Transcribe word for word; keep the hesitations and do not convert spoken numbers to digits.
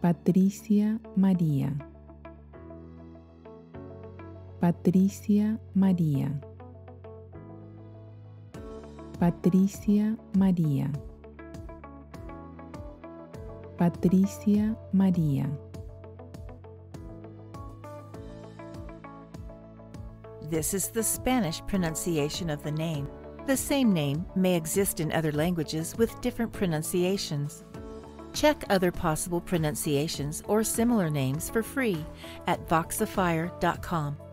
Patricia María. Patricia María. Patricia María. Patricia María. This is the Spanish pronunciation of the name. The same name may exist in other languages with different pronunciations. Check other possible pronunciations or similar names for free at voxifier dot com.